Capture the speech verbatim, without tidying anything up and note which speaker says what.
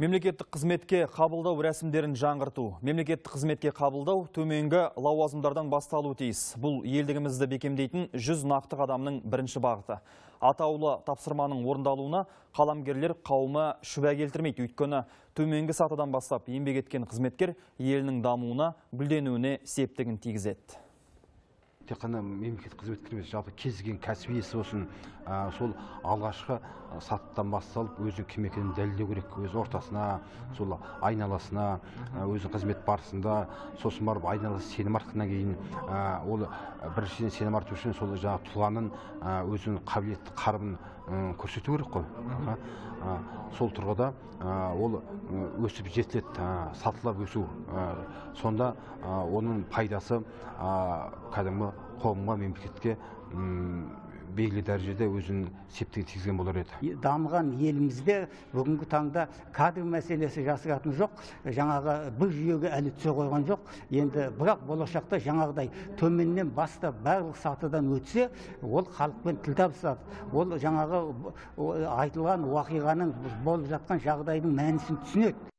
Speaker 1: Мемлекеттік қызметке қабылдау рәсімдерін жаңғырту. Мемлекеттік қызметке қабылдау төменгі лауазымдардан басталуы тиіс. Бұл елдігімізді бекемдейтін жүз нақты қадамның бірінші бағыты. Атаулы тапсырманың орындалуына қаламгерлер қауымы шүбә келтірмейді. Өйткені төменгі сатыдан бастап еңбек еткен қызметкер елінің дамуына, гүлденуіне септігін тигізеді.
Speaker 2: Тек қана мемлекеттік қызметкер емес, жалпы кез келген кәсіби иесі болсын, сол алғашқы сатыдан басталып өзінің кім екенін дәлелдеу керек. Өз ортасына, сол айналасына, өзінің қызмет барысында, сосын барып айналасы сенім артқаннан кейін, ол біріншіден сенім арту үшін сол жаңағы тұлғаның өзінің қабілетті қарымын көрсету керек қой. Сол тұрғыда ол өсіп жетіледі, сатылап өсу. Сонда оның пайдасы кәдімгі қоғамға, мемлекетке белгілі дәрежеде өзінің септігін тигізген болар еді.
Speaker 3: Дамыған елімізде бүгінгі таңда кадр мәселесі жасыратын жоқ. Жаңағы бір жүйеге әлі түсе қойған жоқ. Енді бірақ болашақта жаңағыдай төменнен бастап барлық сатыдан өтсе, ол халықпен тіл табысады. Ол жаңағы айтылған уақиғаның болып жатқан жағдайдың мәнісін түсінеді.